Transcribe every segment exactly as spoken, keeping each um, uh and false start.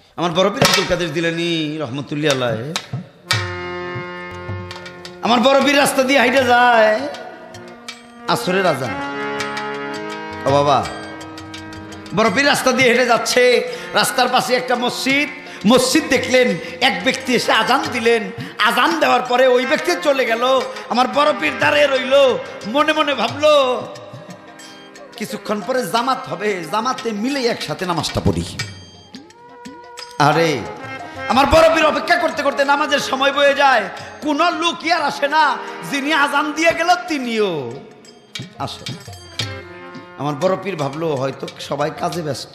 আমার বড় পীর আব্দুল কাদের জিলানী রহমতুল্লাহ আলাইহি আমার বড় পীর রাস্তা দিয়ে হাইটে যায়, আসরের আজান। ও বাবা, বড় পীর রাস্তা দিয়ে হেঁটে যাচ্ছে, রাস্তার পাশে একটা মসজিদ। মসজিদ দেখলেন, এক ব্যক্তি এসে আজান দিলেন। আজান দেওয়ার পরে ওই ব্যক্তি চলে গেল। আমার বড় পীর দাঁড়িয়ে রইল, মনে মনে ভাবলো কিছুক্ষণ পরে জামাত হবে, জামাতে মিলে একসাথে নামাজটা পড়ি। আরে আমার বড় পীর অপেক্ষা করতে করতে নামাজের সময় বয়ে যায়, কোন লোক আর আসে না। যিনি আজান দিয়ে গেল তিনিও আসে। আমার বড় পীর ভাবলো হয়তো সবাই কাজে ব্যস্ত,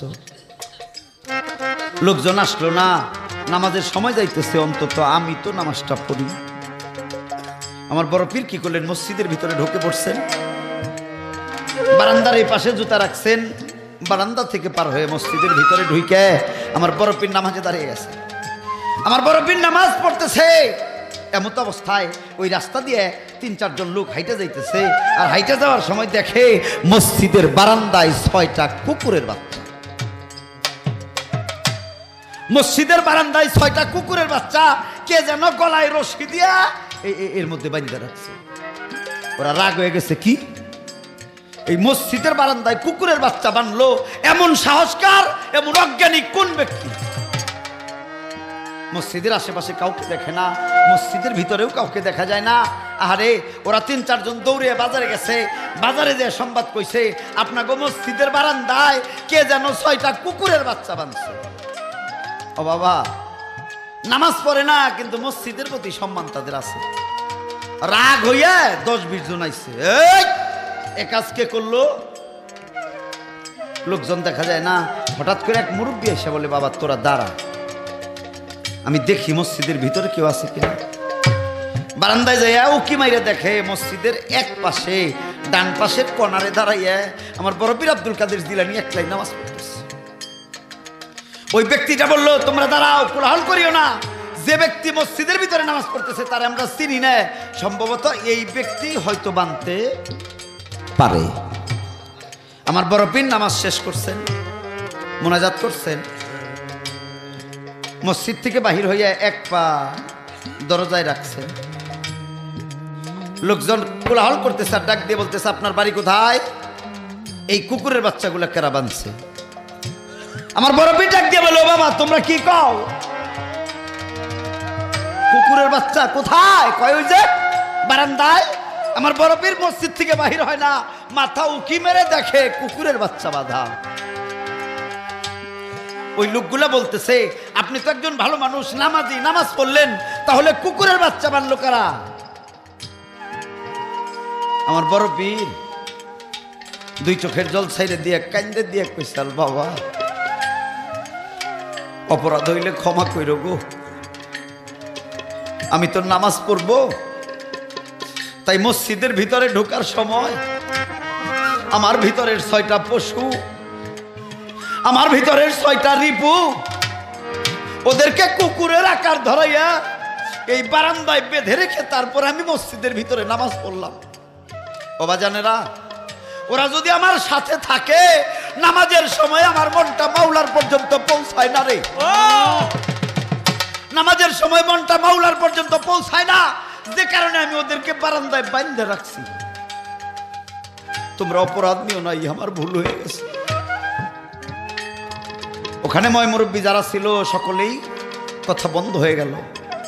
লোকজন আসলো না, নামাজের সময় যাইতেছে, অন্তত আমি তো নামাজটা পড়ি। আমার বড় পীর কি করলেন, মসজিদের ভিতরে ঢুকে পড়ছেন। বারান্দার এই পাশে জুতা রাখছেন, বারান্দা থেকে পার হয়ে মসজিদের ভিতরে ঢুকে আমার বড় পীর নামাজে দাঁড়িয়ে গেছে। আমার বড় পীর নামাজ পড়তেছে, এমত অবস্থায় ওই রাস্তা দিয়ে তিন চারজন লোক হাইটে যাইতেছে। আর হাইটে যাওয়ার সময় দেখে মসজিদের বারান্দায় ছয়টা কুকুরের বাচ্চা। মসজিদের বারান্দায় ছয়টা কুকুরের বাচ্চা কে যেন গলায় রশি দিয়া এর মধ্যে বাঁধা রাখছে। ওরা রাগ হয়ে গেছে, কি এই মসজিদের বারান্দায় কুকুরের বাচ্চা বানলো, এমন সাহসকার, এমন অজ্ঞানিক কোন ব্যক্তি? মসজিদের আশেপাশে কাউকে দেখে না, মসজিদের ভিতরেও কাউকে দেখা যায় না। আরে ওরা তিন চারজন দৌড়ে বাজারে গেছে, বাজারে যে সংবাদ কইছে আপনাকে মসজিদের বারান্দায় কে যেন ছয়টা কুকুরের বাচ্চা বানছে। ও বাবা, নামাজ পড়ে না কিন্তু মসজিদের প্রতি সম্মান তাদের আছে। রাগ হইয়া দশ বিশ জন আইছে, এ কাজ কে করলো? লোকজন দেখা যায় না। হঠাৎ করে এক মুরব্বী এসে বলে, বাবা তোরা দাঁড়া, আমি দেখি মসজিদের ভিতরে কেউ আছে কিনা। বারান্দায় যাইয়া উকি মাইরে দেখে মসজিদের এক পাশে ডান পাশের কর্নারে দাঁড়াইয়া আমার বড় পীর আব্দুল কাদের জিলানী একলাই নামাজ পড়তেছে। ওই ব্যক্তিটা বলল, তোমরা দাঁড়াও, কোলাহল করিও না। যে ব্যক্তি মসজিদের ভিতরে নামাজ পড়তেছে তার আমরা চিনি না, সম্ভবত এই ব্যক্তি হয়তো বানতে পারে। আমার বড় পীর নামাজ শেষ করছেন, মোনাজাত করছেন, মসজিদ থেকে বাহির হইয়া এক পা দরজায় রাখছেন। লোকজন কোলাহল করতেছে আর ডাক দিয়ে বলতেছে, আপনার বাড়ি কোথায়? এই কুকুরের বাচ্চাগুলো কেরা বানছে? আমার বড় পীর ডাক দিয়ে বলো, বাবা তোমরা কি কও? কুকুরের বাচ্চা কোথায়? কয় ওই যে বারান্দায়। আমার বড় পীর মসজিদ থেকে বাহির হয় না, মাথা উকি মেরে দেখে কুকুরের বাচ্চা বাঁধা। ওই লোকগুলা বলতেছে, আপনি তো একজন ভালো মানুষ, নামাজি, নামাজ পড়লেন, তাহলে কুকুরের বাচ্চা বানলো কারা? আমার বড় পীর দুই চোখের জল ছাইরে দিয়ে কান্দে দিয়ে কইসাল, বাবা অপরাধ হইলে ক্ষমা কইর গো, আমি তো নামাজ পড়ব, তাই মসজিদের ভিতরে ঢোকার সময় আমার ভিতরের ছয়টা পশু, আমার ভিতরের ছয়টা রিপু, ওদেরকে কুকুরের আকার ধরাইয়া এই বারান্দায় বেঁধে রেখে তারপর আমি মসজিদের ভিতরে নামাজ পড়লাম। বাবা জানেরা, ওরা যদি আমার সাথে থাকে নামাজের সময় আমার মনটা মাওলার পর্যন্ত পৌঁছায় না রে। নামাজের সময় মনটা মাওলার পর্যন্ত পৌঁছায় না, যে কারণে আমি ওদেরকে বারান্দায় বাঁধে রাখছি। তোমরা অপরাধ নিও নাই, আমার ভুল হয়ে গেছে। ওখানে ময় মুরব্বী যারা ছিল সকলেই কথা বন্ধ হয়ে গেল।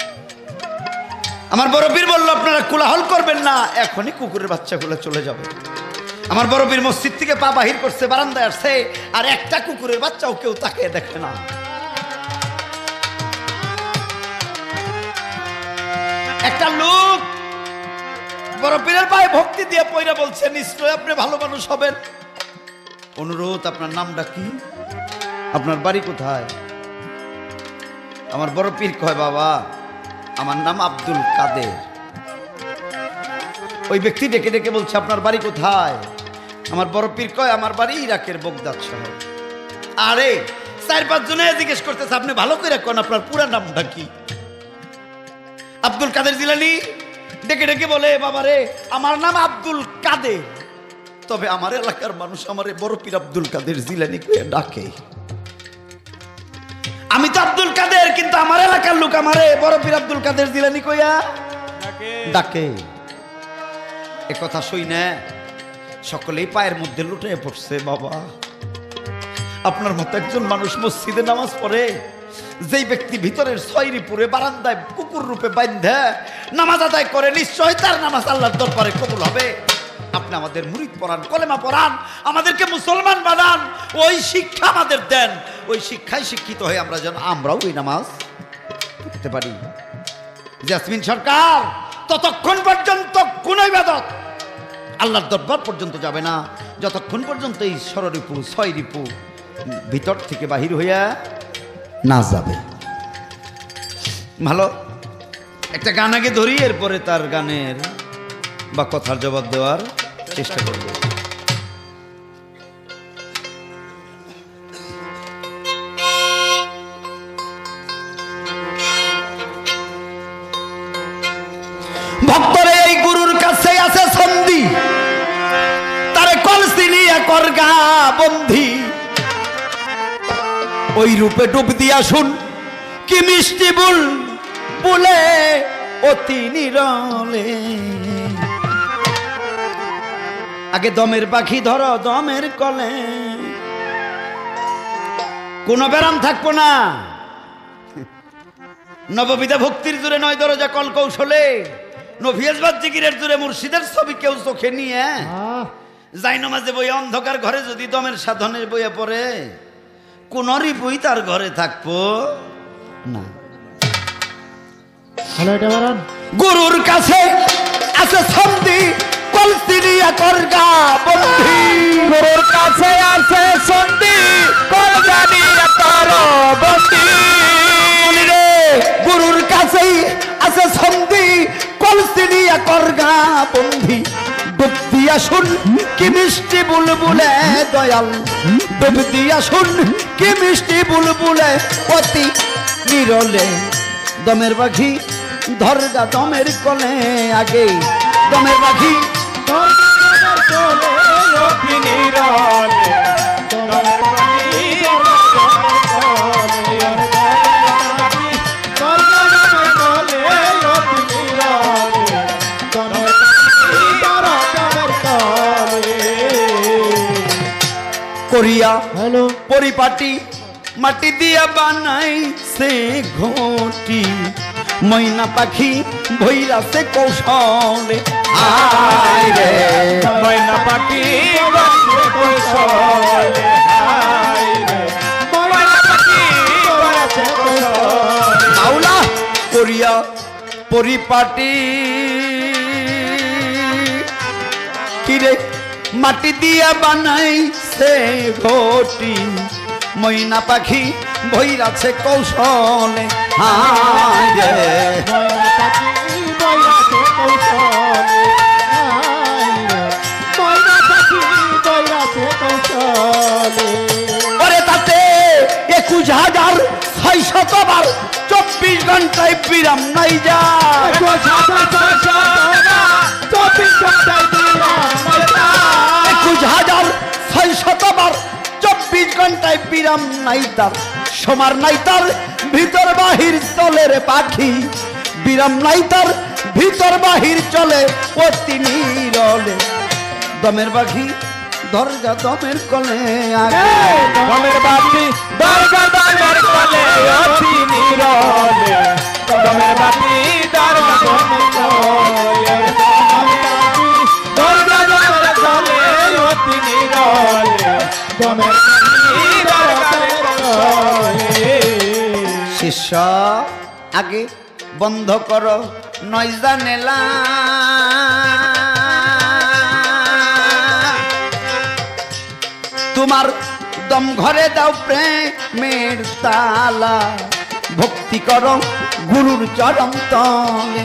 আমার বড় পীর বলল, আপনারা কোলাহল করবেন না, এখনই কুকুরের বাচ্চাগুলো চলে যাবে। আমার বড় পীর মসজিদ থেকে পা বাহির করছে, বারান্দায় আসছে, আর একটা কুকুরের বাচ্চাও কেউ তাকে দেখে না। একটা লোক বড় পীরের পায়ে ভক্তি দিয়ে পয়রা বলছে, নিশ্চয় আপনি ভালো মানুষ হবেন, অনুরোধ আপনার নামটা কি, আপনার বাড়ি কোথায়? আমার বড় পীর কয়, বাবা আমার নাম আব্দুল কাদের। ওই ব্যক্তি ডেকে ডেকে বলছে, আপনার বাড়ি কোথায়? আমার বড় পীর কয়, আমার বাড়ি ইরাকের বগদাদ শহর। আরে চার পাঁচ জনে জিজ্ঞেস করতেছে, আপনি ভালো করে কোন আপনার পুরা নামটা কি? আব্দুল কাদের জিলানী ডেকে ডেকে বলে, বাবা রে আমার নাম আব্দুল কাদের, তবে আমার এলাকার মানুষ আমারে বড় পীর আব্দুল কাদের জিলানী কয়ে ডাকে। আমি তো আব্দুল তো আমার এলাকার লোক আমারে বড় পীর আব্দুল কাদের জিলানী কইয়া ডাকে। এ কথা শুই না সকলেই পায়ের মধ্যে লুটে পড়ছে। বাবা আপনার মতো একজন মানুষ মসজিদে নামাজ পড়ে, যেই ব্যক্তি ভিতরের ছয়রিপুরে বারান্দায় কুকুর রূপে বান্ধে নামাজ আদায় করে, নিশ্চয় তার নামাজ আল্লাহর দরবারে কবুল হবে। আপনি আমাদের মুরিদ পড়ান, কলেমা পড়ান, আমাদেরকে মুসলমান বানান, ওই শিক্ষা আমাদের দেন, ওই শিক্ষায় শিক্ষিত হয়ে আমরা যেন আমরাও ওই নামাজ পড়তে পারি। জেসমিন সরকার ততক্ষণ পর্যন্ত কোন ইবাদত আল্লাহর দরবার পর্যন্ত যাবে না যতক্ষণ পর্যন্ত এই ষড়রিপু ছয়রিপু ভিতর থেকে বাহির হইয়া না যাবে। ভালো একটা গান আগে ধরি, এরপরে তার গানের বা কথার জবাব দেওয়ার চেষ্টা করব। ভক্তরে এই গুরুর কাছে আছে সন্ধি, তারে কলসিনিয়া করগা বন্ধি, ওই রূপে ডুব দিয়া শুন কি মিষ্টি বুল বুলে অতি নিরলে। আগে দমের পাখি ধরো দমের কলে, কোন ব্যারাম থাকবো না। নববিধা ভক্তির জুড়ে নয় দরজা কল কৌশলে, নভিয়াজবাদ জিকিরের জুড়ে মুর্শিদের ছবি কেউ চোখে নিয়ে যাই নামাজে বইয়া অন্ধকার ঘরে যদি দমের সাধনের বইয়া পড়ে, কোন রিপুই তার ঘরে থাকবো না। গুরুর কাছে আছে সন্ধি কলসিনিয়া করগা বন্ধি, গুরুর কাছে আছে সন্ধি কলসিনিয়া করগা বন্ধি, গুরুর কাছেই আছে সন্ধি কলসিনিয়া করগা বন্ধি। ডুব দিয়া শুন কি মিষ্টি বুলবুলে দয়াল, ডুব দিয়া শুন কি মিষ্টি বুলবুলে অতি নিরলে। দমের পাখি ধরগা দমের কলে, আগে দমের পাখি করিয়া পরিপাটি মাটি দিয়া বানাই সে ঘটি, ময়না পাখি ভৈরা সে কৌশলে। আয় রে ময়না পাখি কৌশলে, মাওলা করিয়া পরিপাটি কিরে মাটি দিয়া বানাই সে ঘটি, ময়না পাখি ভৈরাছে কৌশলে। হায় রে ময়না পাখি ভৈরাছে কৌশলে, ময়না পাখি ভৈরাছে কৌশলে। ওরে তাতে একুশ হাজার ছয়শতবার চব্বিশ ঘন্টায় বিরাম নাই যা, একুশ হাজার ছয়শতবার চব্বিশ ঘন্টায় বিরাম নাই তার, সমার নাই তার ভিতর বাহির চলে রে পাখি, বিরাম নাই তার ভিতর বাহির চলে অতি নিরলে। দমের পাখি দরগা দমের কলে, আগে দমের পাখি দরগা দমের কলে অতি নিরলে, দমের পাখি দরগা দমের কলে, দরগা দমের কলে অতি নিরলে, দমের পাখি দরগা দমের কলে। শিষ্য আগে বন্ধ করো নয় জানেলা, তোমার দম ঘরে দাও প্রেমের তালা, ভক্তি করো গুরুর চরণ তলে।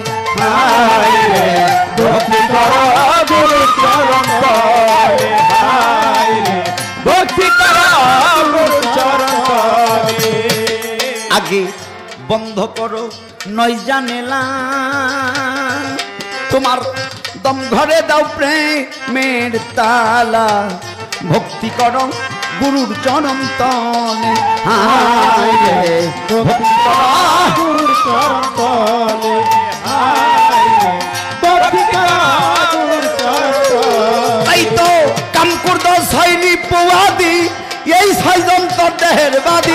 ভক্তি করো গুরুর চরণ তলে, ভক্তি করো গুরুর চরণ তলে। আগে বন্ধ করো নয় জানেলা, তোমার দম ঘরে দাও প্রেমের তালা, ভক্তি করো গুরুর চরণ তলে। হায় রে ভক্তি করো দেহের বাদী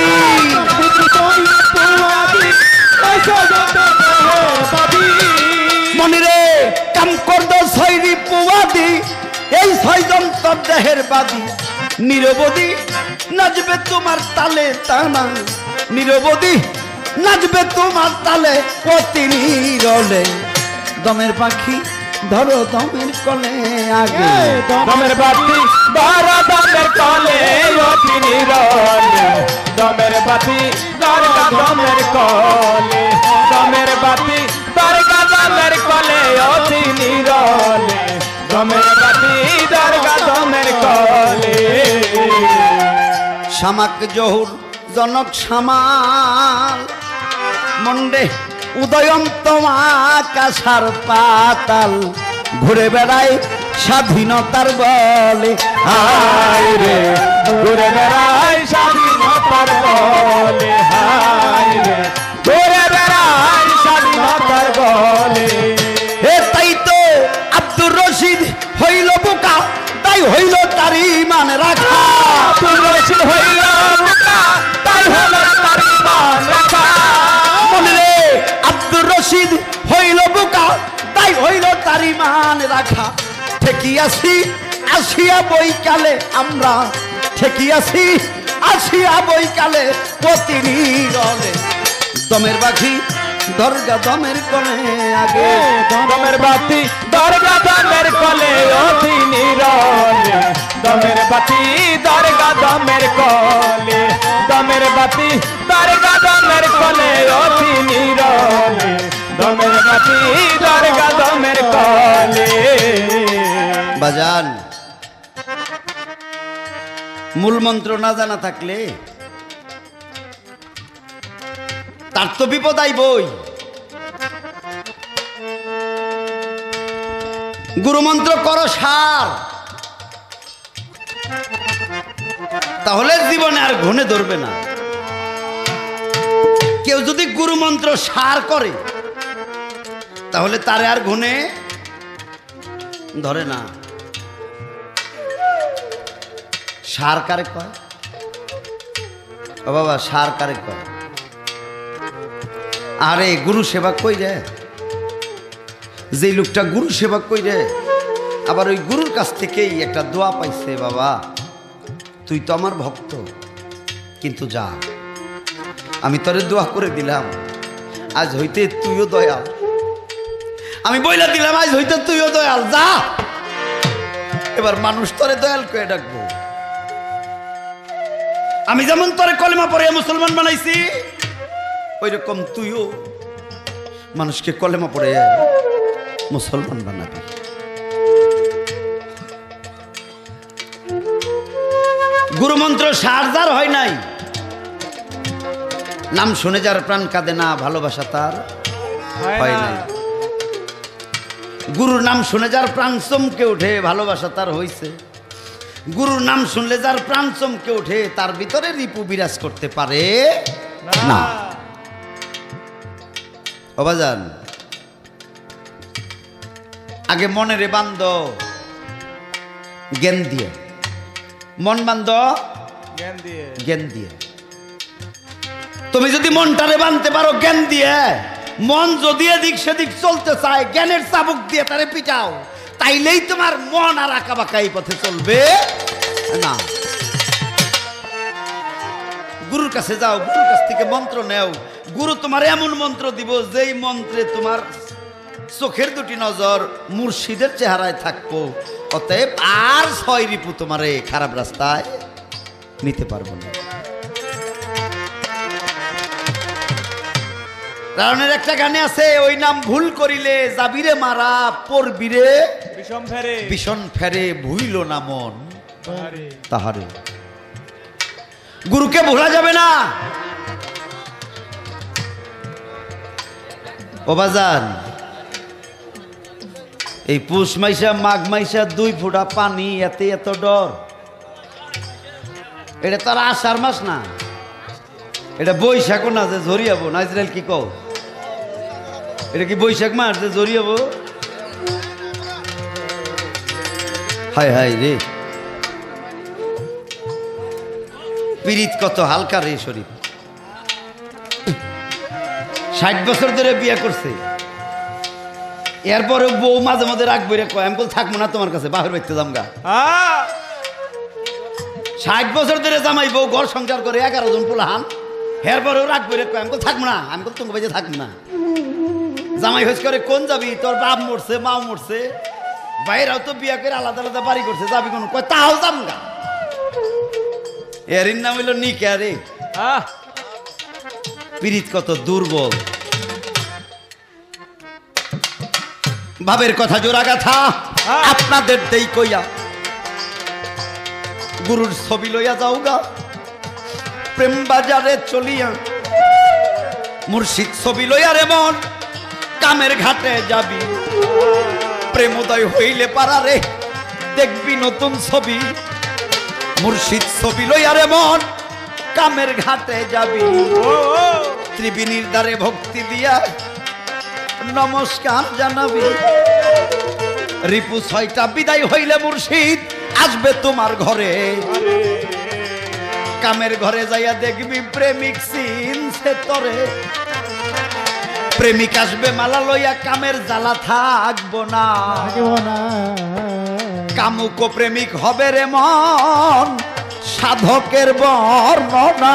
মনিরে কাম করদ ছয়রি পুয়াদি এই ছয়জন তোর দেহের বাদী নিরবধি নাচবে তোমার তালে টানা নিরবধি নাচবে তোমার তালে অতি নিরলে দমের পাখি ধরো দমের কলে আগে দমের বাতি ধরো দমের কলে অতি নিরলে দমের বাতি দরগা দমের কলে দমের বাতি দরগা দমের কলে অতি নিরলে দমের বাতি দরগা দমের কলে শামাক জহুর জনক শামাল মন্ডে উদয়ন্ত আকাশার পাতাল ঘুরে বেড়ায় স্বাধীনতার বলে হায় রে ঘুরে বেড়ায় স্বাধীনতার বলে হায় রে ঘুরে বেড়ায় স্বাধীনতার বলে এ তাই তো আব্দুর রশিদ হইল বোকা তাই হইল তার ইমান রাখা আব্দুর রশিদ হইল বোকা তাই হইল তার ইমান রাখা মনে আব্দুর রশিদ হইল বোকা তাই হইল তার ইমান রাখা ঠেকিয়াছি আসিয়া বইকালে আমরা ঠেকিয়াছি আসিয়া বইকালে প্রতি নিরলে দমের পাখি দরগা দমের কলে আগে দমের বাতি দরগা দমের কলে অতি নিরলে দমের বাতি দরগা দমের কলে দমের বাতি দরগা দমের কলে অতি নিরলে দমের বাতি দরগা দমের কলে বাজান মূল মন্ত্র না জানা থাকলে তার তো বিপদ আইবই গুরুমন্ত্র করো সার তাহলে জীবনে আর ঘুণে ধরবে না কেউ যদি গুরুমন্ত্র সার করে তাহলে তারে আর ঘুণে ধরে না সার কারে কয় ও বাবা সার কারে কয় আরে গুরু সেবা কই রে যে লোকটা গুরু সেবা কই রে আবার ওই গুরুর কাছ থেকেই একটা দোয়া পাইছে বাবা তুই তো আমার ভক্ত কিন্তু যা আমি তোরে দোয়া করে দিলাম আজ হইতে তুইও দয়াল আমি বইলা দিলাম আজ হইতে তুইও দয়াল যা এবার মানুষ তোরে দয়াল করে ডাকবো আমি যেমন তোরে কলেমা পড়ে মুসলমান বানাইছি ওই রকম তুইও মানুষকে কলেমা পড়ে মুসলমান বানাবি গুরুমন্ত্র সার যার হয় নাই নাম শুনে যার প্রাণ কাঁদে না ভালোবাসা তার হয় নাই গুরুর নাম শুনে যার প্রাণ চমকে ওঠে ভালোবাসা তার হইছে গুরুর নাম শুনলে যার প্রাণ চমকে ওঠে তার ভিতরে রিপু বিরাজ করতে পারে না অবাজান আগে মনেরে বান্ধ জ্ঞান দিয়ে মন বান্ধ জ্ঞান দিয়ে জ্ঞান দিয়ে তুমি যদি মনটারে বাঁধতে পারো জ্ঞান দিয়ে মন যদি এদিক সেদিক চলতে চায় জ্ঞানের চাবুক দিয়ে তারে পিটাও তাইলেই তোমার মন আর আঁকা বাঁকা এই পথে চলবে না গুরুর কাছে যাও গুরুর কাছ থেকে মন্ত্র নেও গুরু তোমার এমন মন্ত্র দিব যেই মন্ত্রে তোমার চোখের দুটি নজর মুর্শিদের চেহারায় থাকবো অতএব আর ছয় রিপু তোমারে খারাপ রাস্তায় নিতে পারবো না রাবণের একটা গানে আছে ওই নাম ভুল করিলে যাবিরে মারা পড়বিরে বিষম ফেরে ভীষণ ফেরে ভুইল না মন তাহারে গুরুকে ভোলা যাবে না ও বাজান এই পুষ মাইসা মাঘ মাইসা দুই ফুটা পানি এতে এত ডর এটা তার আষাঢ় মাস না এটা বৈশাখ না যে ঝরিয়াবো নাইজরাইল কি কও এটা কি বৈশাখ মাস যে ঝরিয়াবো হায় হায় রে পীড়িত কত হালকা রে শরীর। ষাট বছর ধরে বিয়ে করছে, এরপরে বউ মাঝে মাঝে রাখবো রে কয় আমি বল থাকবো না তোমার কাছে, বাহির বাইতে যামগা। ষাট বছর ধরে জামাই বউ ঘর সংসার করে এগারো জন পোলাহান, এরপরেও রাখবো রে কয় আমি বল থাকবো না, আমি বল তোমার বাড়িতে থাকবো না। জামাই হইস করে কোন যাবি, তোর বাপ মরছে মাও মরছে, বাইরাও তো বিয়া করে আলাদা আলাদা বাড়ি করছে, যাবি কোন কয় তাও যামগা। এর নাম হইল নিকা রে। পীড়িত কত দুর্বল। ভাবের কথা জোড়া গাথা আপনাদের দেই কইয়া, গুরুর ছবি লইয়া যাওগা প্রেম বাজারে চলিয়া, মুর্শিদ ছবি লইয়া রে মন কামের ঘাটে যাবি, প্রেমোদয় হইলে পারারে দেখবি নতুন ছবি, মুর্শিদ ছবি লইয়া রে মন কামের ঘাটে যাবি, ত্রিবেণীর দ্বারে ভক্তি দিয়া নমস্কার জানাবি, রিপু ছয়টা বিদায় হইলে মুর্শিদ আসবে তোমার ঘরে, কামের ঘরে যাইয়া দেখবি প্রেমিক চিনছে তরে, প্রেমিক আসবে মালা লইয়া কামের জ্বালা থাকবো না, কামুক প্রেমিক হবে রে মন সাধকের বর্ণনা,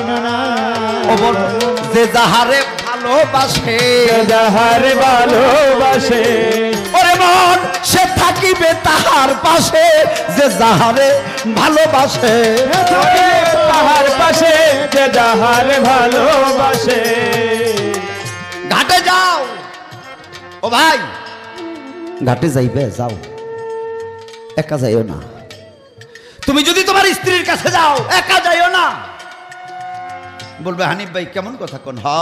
যে যাহারে ভালোবাসে যাহারে ভালোবাসে ওরে মন সে থাকিবে তাহার পাশে, যে যাহারে ভালোবাসে তাহার পাশে, যে যাহারে ভালোবাসে। ঘাটে যাও ও ভাই, ঘাটে যাইবে যাও, একা যাইও না। তুমি যদি তোমার স্ত্রীর কাছে যাও একা যাইও না। বলবে হানিফ ভাই কেমন কথা কোন, হ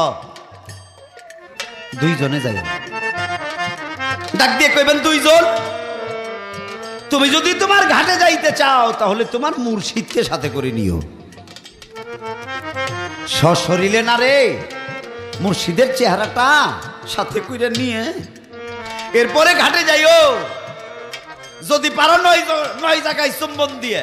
দুইজনে যাইও। ডাক দিয়ে কইবেন দুইজন। তুমি যদি তোমার ঘাটে যাইতে চাও তাহলে তোমার মুর্শিদকে সাথে করে নিও, সশরীরে না রে, মুর্শিদের চেহারাটা সাথে করে নিয়ে এরপরে ঘাটে যাইও। যদি পারো নয় নয় জায়গায় চুম্বন দিয়ে,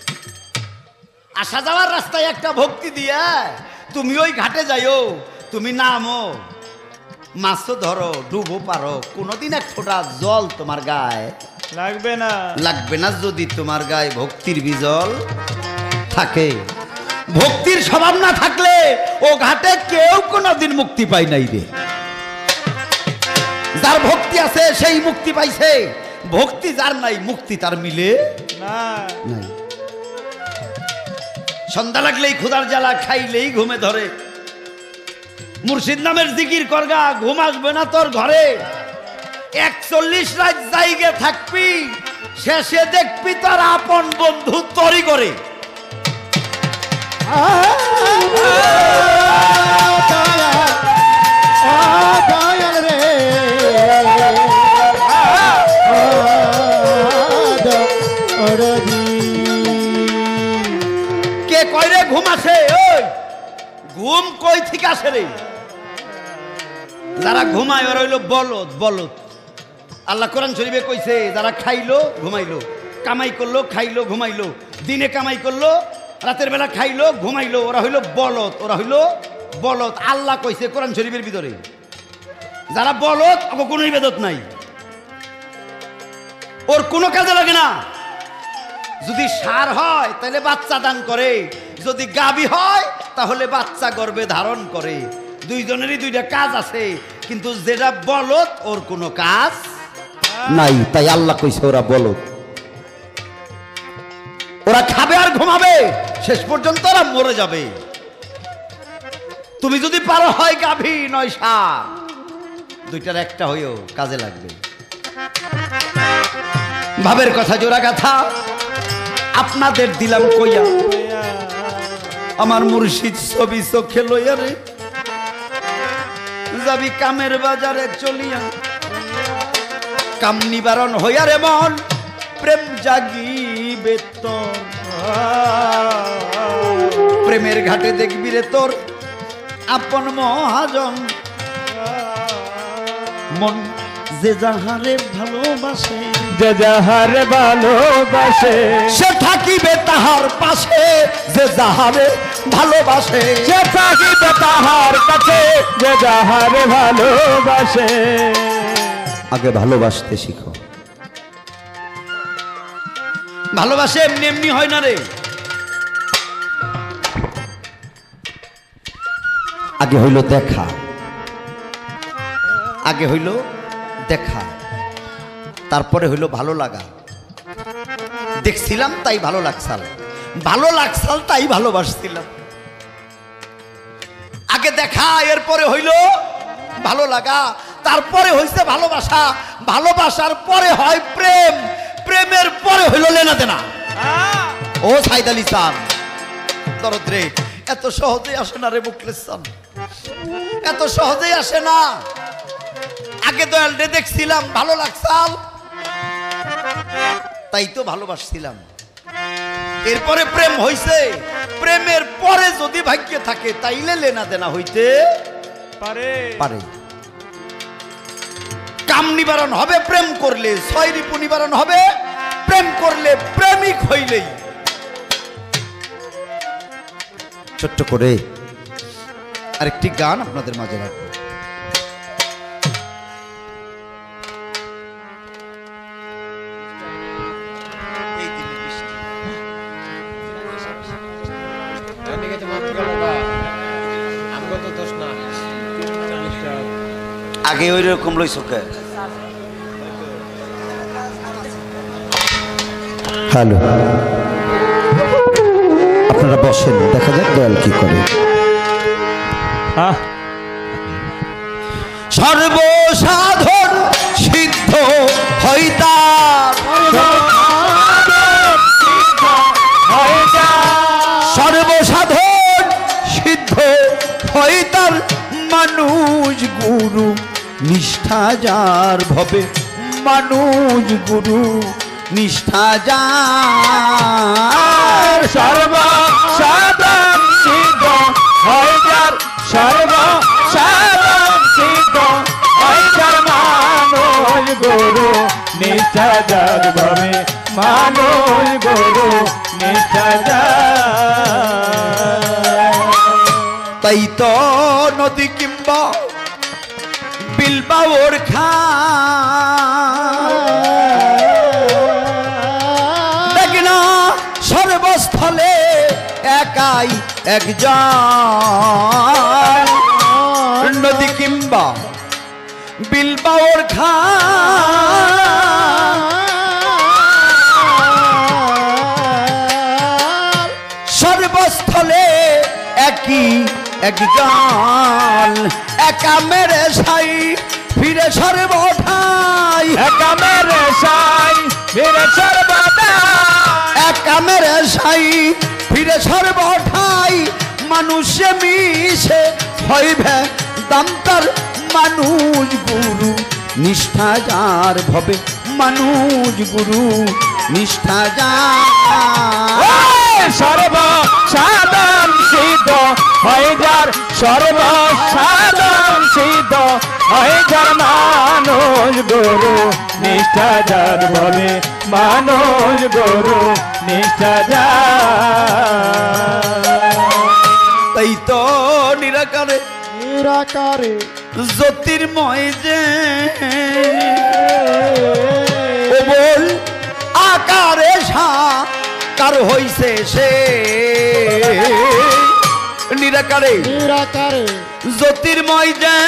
আসা যাওয়ার রাস্তায় একটা ভক্তি দিয়ে তুমি ওই ঘাটে যাইও, তুমি নামো, মাছও ধরো, ডুবো পারো, কোনোদিন এক ফোঁটা জল তোমার গায়ে লাগবে না, লাগবে না যদি তোমার গায়ে ভক্তির বিজল থাকে। ভক্তির স্বভাব না থাকলে ও ঘাটে কেউ কোনোদিন মুক্তি পায় নাই রে। যার ভক্তি আছে সেই মুক্তি পাইছে, ভক্তি যার নাই মুক্তি তার মিলে না নাই। সন্ধ্যা লাগলেই ক্ষুধার জ্বালা, খাইলেই ঘুমে ধরে, মুর্শিদ নামের জিকির করগা, ঘুম আসবে না তোর ঘরে। একচল্লিশ রাত জায়গা থাকবি, শেষে দেখবি তার আপন বন্ধু তরি করে। কে কয় রে ঘুম আসে? ওই ঘুম কই থেকে আসে রে? যারা ঘুমায় ওরা হইলো বলদ। বলদ আল্লাহ কোরআন শরীফে কইছে, যারা খাইলো ঘুমাইলো, কামাই করলো খাইলো ঘুমাইলো, দিনে কামাই করলো রাতের বেলা খাইলো ঘুমাইলো, ওরা হইলো বলদ। ওরা হইলো বলদ। আল্লাহ কইছে কোরআন শরীফের ভিতরে, যারা বলদ ওকে কোনো ইবাদত নাই, ওর কোনো কাজে লাগে না। যদি ষাঁড় হয় তাহলে বাচ্চা দান করে, যদি গাভী হয় তাহলে বাচ্চা গর্ভে ধারণ করে। দুইজনেরই দুইটা কাজ আছে, কিন্তু যেটা বলদ ওর কোনো কাজ নাই। তাই আল্লাহ কইছে ওরা বলদ। ওরা খাবে আর ঘুমাবে, শেষ পর্যন্ত ওরা মরে যাবে। তুমি যদি পারো হয় গাভী নয় ষাঁড়, দুইটার একটা হয়েও কাজে লাগবে। ভাবের কথা জোড়া গাথা আপনাদের দিলাম কইয়া, আমার মুর্শিদ ছবি চোখে লইয়া রে যাবি কামের বাজারে চলিয়া, কাম নিবারণ হইয়া রে মন প্রেম জাগিবে তোর, প্রেমের ঘাটে দেখবি রে তোর আপন মহাজন, মন যে যাহারে ভালোবাসে যে যাহারে ভালোবাসে সে থাকিবে তাহার পাশে যে যাহারে ভালোবাসে সে থাকিবে তাহার কাছে যে যাহারে ভালোবাসে। আগে ভালোবাসতে শিখো। ভালোবাসে এমনি এমনি হয় না রে, আগে হইল দেখা, আগে হইল দেখা, তারপরে হইল ভালো লাগা। দেখছিলাম তাই ভালো লাগছাল, ভালো লাগছাল তাই ভালোবাসছিলাম। আগে দেখা, এরপরে হইল ভালো লাগা, তারপরে হইছে ভালোবাসা, ভালোবাসার পরে হয় প্রেম, প্রেমের পরে হইল লেনা দেনা। ও সাইদ আলী সান দরদ রে, এত সহজেই আসে না রে মুখলেস সান, এত সহজেই আসে না। আগে দয়াল রে দেখছিলাম ভালো লাগছাল তাই তো ভালোবাসছিলাম, এরপরে প্রেম হইছে, প্রেমের পরে যদি ভাগ্যে থাকে তাইলে লেনা দেনা হইতে পারে পারে। কাম নিবারণ হবে প্রেম করলে, ছয় রিপু নিবারণ হবে প্রেম করলে, প্রেমিক হইলেই। ছোট্ট করে আরেকটি গান আপনাদের মাঝে রাখবো। আগে ওই রকম লইছ কে? হ্যালো, আপনারা বসেন, দেখা যাক দয়াল কি করে। সর্বসাধন সিদ্ধ হয় তার, সর্বসাধন সিদ্ধ হয় তার, মানুষ গুরু নিষ্ঠা যার ভবে, মানুষ গুরু নিষ্ঠা যার। সর্বসাধন সিদ্ধ হয় যার, সর্বসাধন সিদ্ধ হয় যার, মানুষ গুরু নিষ্ঠা যার ভবে, মানুষ গুরু নিষ্ঠা যার। তাই তো নদী কিংবা বিলবা ওর খা দেখি না সর্বস্থলে একাই একজন, নদী কিংবা বিলবা ওর খা সর্বস্থলে একই একজন, একা মেরে সাই ফিরে সর্বঠাই, একা মেরে সাই ফিরে সর্বদাই, একা মেরে সাই ফিরে সর্বঠাই, মানুষে মিশে হইবে দান্তার, মানুষ গুরু নিষ্ঠা যার ভবে, মানুষ গুরু নিষ্ঠা যার। সর্বসাধন সিদ্ধ হয় যার, সর্বসাধন সিদ্ধ হয় যার, মানুষ গুরু নিষ্ঠা যার ভবে, মানুষ গুরু নিষ্ঠা যার। তাই তো নিরাকারে নিরাকারে জ্যোতির্ময় যে ও বল আকারে সাকার হইছে সে, নিরাকারে নিরাকারে জ্যোতির্ময় যে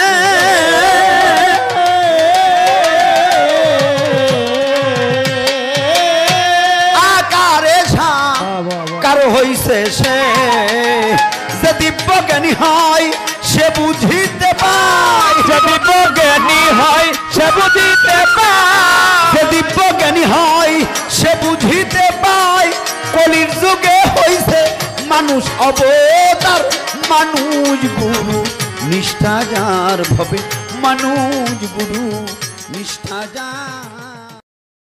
আকারে সাকার হইছে সে, যে দিব্য জ্ঞানী হয় সে বুঝিতে পায়, যে দিব্য জ্ঞানী হয় সে বুঝিতে পায়, যে দিব্য জ্ঞানী হয় সে বুঝিতে পায়, কলির যুগে হইছে মানুষ অবতার, মানুষ গুরু নিষ্ঠা যার ভবে, মানুষ গুরু নিষ্ঠা যার।